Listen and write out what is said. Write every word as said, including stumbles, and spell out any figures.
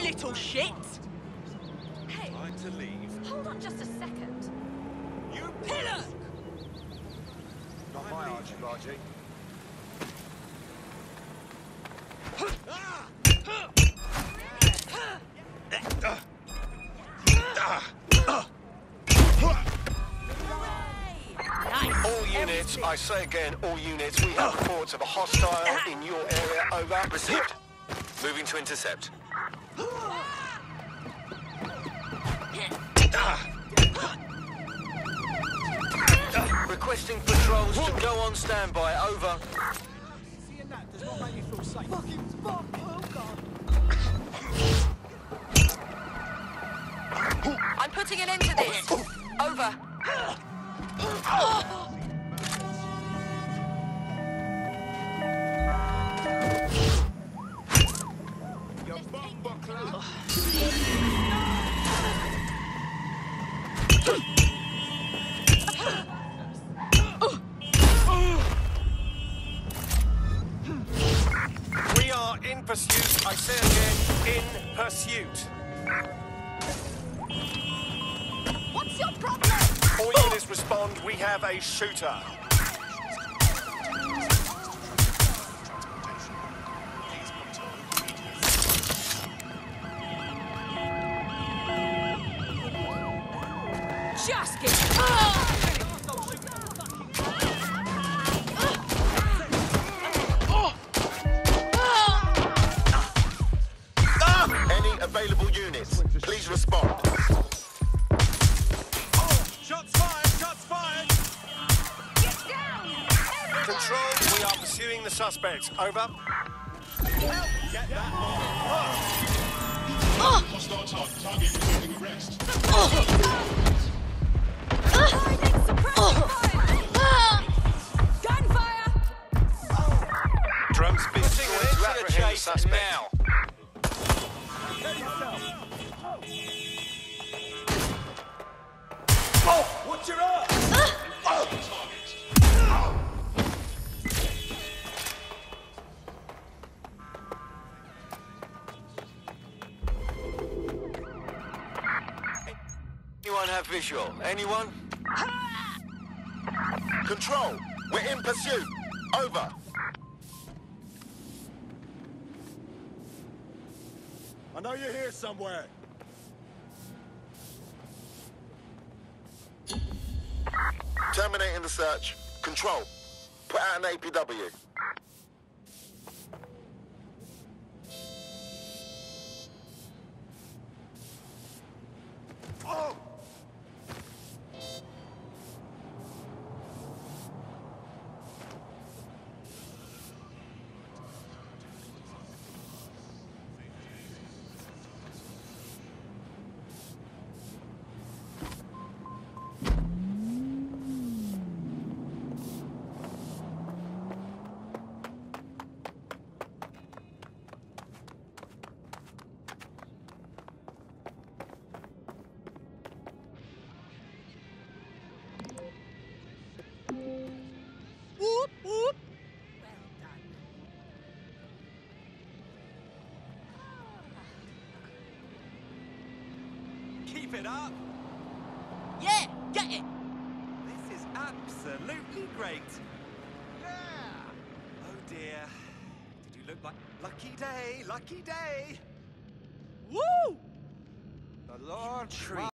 little shit! Hey, Time to leave. hold on just a second. You Pillock! Not my argy-bargy. Nice! All units, I say again, all units, we have reports of a hostile in your area. Over. Received. Moving to intercept. Requesting patrols to go on standby. Over. Seeing that does not make me feel safe. Fucking fuck! Oh god! I'm putting an end to this. Over. Your bum buckler. We are in pursuit. I say again, in pursuit. What's your problem? All units respond. We have a shooter. Just get... Oh! Any available units, please respond. Shots fired! Shots fired! Get down! Control, we are pursuing the suspects. Over. Get that Hostile target, target receiving arrest. Finding suppressive fire! Gunfire! Drums being Putting an end to the apprehend the chase suspect. now. Oh, what's your up? Anyone have visual? Anyone? Control, we're in pursuit. Over. I know you're here somewhere. Terminating the search. Control, put out an A P W. Oh! Whoop, whoop! Keep it up. Yeah, get it! This is absolutely great. Yeah. Oh dear. Did you look like lucky day? Lucky day. Woo! The Lord treat.